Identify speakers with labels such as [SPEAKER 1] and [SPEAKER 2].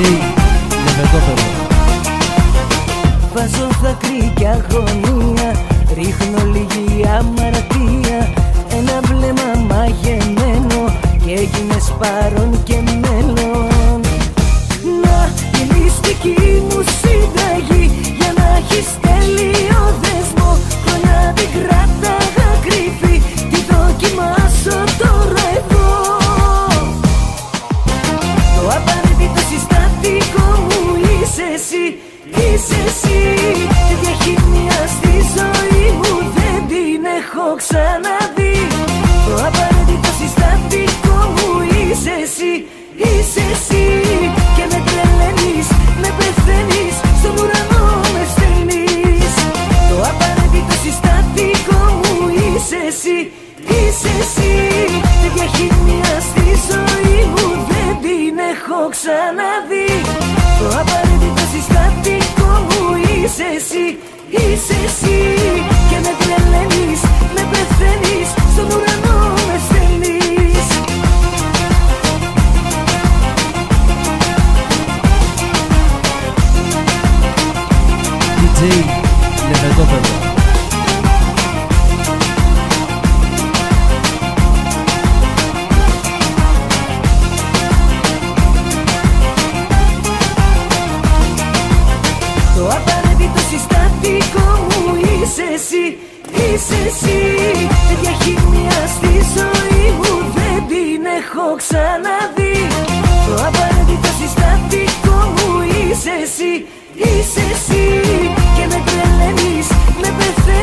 [SPEAKER 1] Βάζω δάκρυ κι αγωνία, ρίχνω λίγη αμαρτία. Ένα βλέμμα μαγεμένο και έγινες παρόν και μέλλον. Να η μυστική μου συνταγή για να έχεις τέλειο δεσμό. Χρόνια την κράταγα κρυφή, τη δοκιμάσω τώρα εδώ. Το απαραίτητο συστατικό μου είσαι εσύ, είσαι εσύ. Τη διαχειμία στη ζωή μου δεν την έχω ξαναδεί. Το απαραίτητο συστατικό μου είσαι εσύ, είσαι εσύ. Και με τρελαίνεις, με πεθαίνεις, στον ουρανό με στέλνεις. Το απαραίτητο συστατικό μου είσαι εσύ, είσαι εσύ. Τη διαχειμία στη ζωή μου δεν την έχω ξαναδεί. Το απαραίτητο συστατικό μου είσαι εσύ, είσαι εσύ. Και με τρελαίνεις, με πεθαίνεις, στον ουρανό με στέλνεις.
[SPEAKER 2] DJ Λεβεντόπεδο.
[SPEAKER 1] Το απαραίτητο συστατικό μου είσαι εσύ, είσαι εσύ. Τη διαχειμία στη ζωή μου δεν την έχω ξαναδεί. Το απαραίτητο συστατικό μου είσαι εσύ, είσαι εσύ. Και με τρελαίνεις, με πεθαίνεις,